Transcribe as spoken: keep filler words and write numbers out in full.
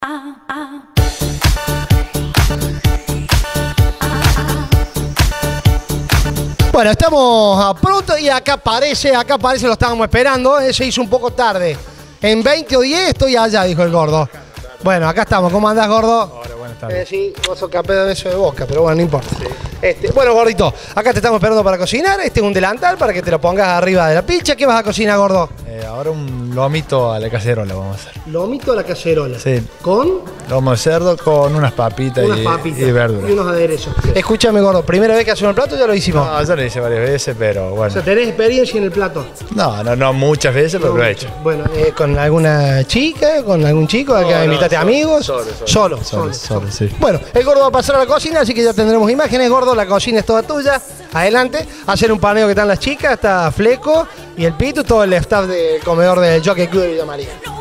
Bueno, estamos a pronto y acá parece, acá parece, lo estábamos esperando, eh, se hizo un poco tarde. En veinte o diez estoy allá, dijo el gordo. Bueno, acá estamos. ¿Cómo andás, gordo? Hola, buenas tardes. Eh, sí, vos sos campeón de eso de Boca, pero bueno, no importa. Sí. Este, bueno, gordito, acá te estamos esperando para cocinar. Este es un delantal para que te lo pongas arriba de la pilcha. ¿Qué vas a cocinar, gordo? Eh, ahora un lomito a la cacerola vamos a hacer. Lomito a la cacerola. Sí. ¿Con? Lomo de cerdo con unas papitas, unas y, papitas y verduras. Y unos aderezos. Sí. Escúchame, gordo, ¿primera vez que hacemos el plato ya lo hicimos? No, ya lo hice varias veces, pero bueno. O sea, ¿tenés experiencia en el plato? No, no, no muchas veces, pero no, lo he hecho. Bueno, eh, ¿con alguna chica? ¿Con algún chico? No, ¿Acá no, invitaste solo, amigos? Solo Solo. Solo, Solo, solo, solo, sí. Bueno, el gordo va a pasar a la cocina, así que ya tendremos imágenes. Gordo, la cocina es toda tuya. Adelante, hacer un paneo que están las chicas, está Fleco y el Pito, todo el staff del comedor del Jockey Club de Villa María.